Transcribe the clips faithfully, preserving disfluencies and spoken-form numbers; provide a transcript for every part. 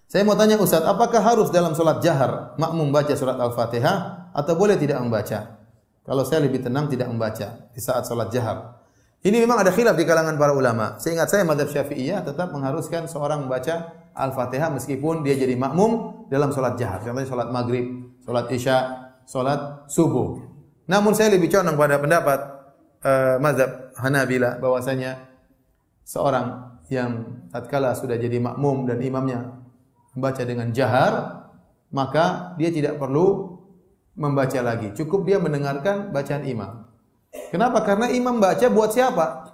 Saya mau tanya Ustaz, apakah harus dalam salat jahar makmum baca surat Al-Fatihah atau boleh tidak membaca? Kalau saya lebih tenang tidak membaca di saat salat jahar. Ini memang ada khilaf di kalangan para ulama. Seingat saya mazhab Syafi'iyah tetap mengharuskan seorang membaca Al-Fatihah meskipun dia jadi makmum dalam salat jahar. Contohnya salat maghrib, salat isya, salat subuh. Namun saya lebih condong pada pendapat uh, mazhab Hanabila bahwasanya seorang yang tatkala sudah jadi makmum dan imamnya membaca dengan jahar, maka dia tidak perlu membaca lagi. Cukup dia mendengarkan bacaan imam. Kenapa? Karena imam baca buat siapa?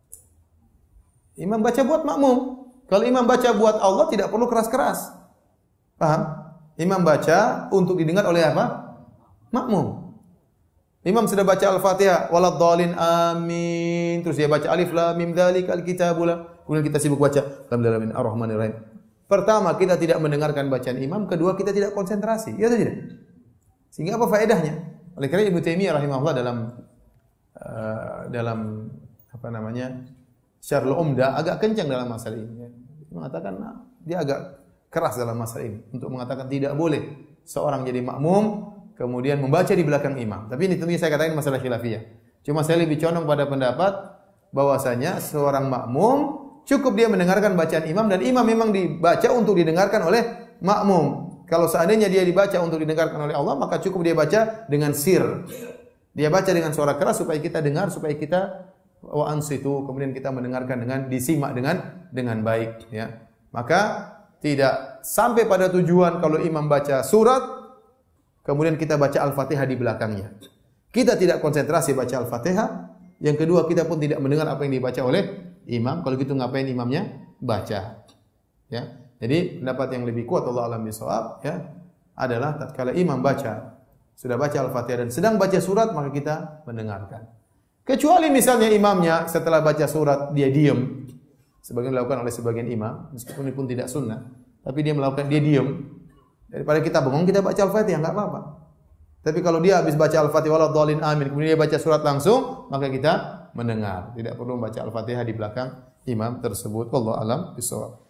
Imam baca buat makmum. Kalau imam baca buat Allah tidak perlu keras-keras. Paham? Imam baca untuk didengar oleh apa? Makmum. Imam sudah baca Al-Fatihah, waladhdallin amin. Terus dia baca alif lam mim dzalikal kitabul. Kemudian kita sibuk baca alhamdulillahi arrahmanir rahim. Pertama, kita tidak mendengarkan bacaan imam. Kedua, kita tidak konsentrasi. Ya atau tidak? Sehingga apa faedahnya? Oleh karena Ibnu Taimiyah rahimahullah dalam uh, dalam apa namanya? Syarhul Umdah agak kencang dalam masalah ini. Dia mengatakan nah, dia agak keras dalam masalah ini untuk mengatakan tidak boleh seorang jadi makmum kemudian membaca di belakang imam. Tapi ini tentunya saya katakan masalah khilafiyah. Cuma saya lebih condong pada pendapat bahwasanya seorang makmum cukup dia mendengarkan bacaan imam dan imam memang dibaca untuk didengarkan oleh makmum. Kalau seandainya dia dibaca untuk didengarkan oleh Allah, maka cukup dia baca dengan sir. Dia baca dengan suara keras supaya kita dengar, supaya kita wa ansitu, kemudian kita mendengarkan dengan disimak dengan dengan baik, ya. Maka tidak sampai pada tujuan kalau imam baca surat, kemudian kita baca Al-Fatihah di belakangnya. Kita tidak konsentrasi baca Al-Fatihah. Yang kedua, kita pun tidak mendengar apa yang dibaca oleh imam. Kalau gitu ngapain imamnya baca? Ya. Jadi pendapat yang lebih kuat Allah alam bisawab ya adalah tatkala imam baca sudah baca Al-Fatihah dan sedang baca surat maka kita mendengarkan. Kecuali misalnya imamnya setelah baca surat dia diam. Sebagian dilakukan oleh sebagian imam meskipun ini pun tidak sunnah, tapi dia melakukan dia diam. Daripada kita bengong kita baca Al-Fatihah enggak apa-apa. Tapi kalau dia habis baca Al-Fatihah waladhdallin amin kemudian dia baca surat langsung maka kita mendengar. Tidak perlu membaca Al-Fatihah di belakang imam tersebut. Wallahu alam bisawab.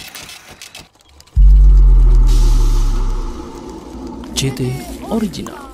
C T Original.